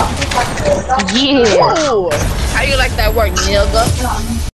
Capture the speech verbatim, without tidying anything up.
Yeah. Ooh. How you like that word, nigga?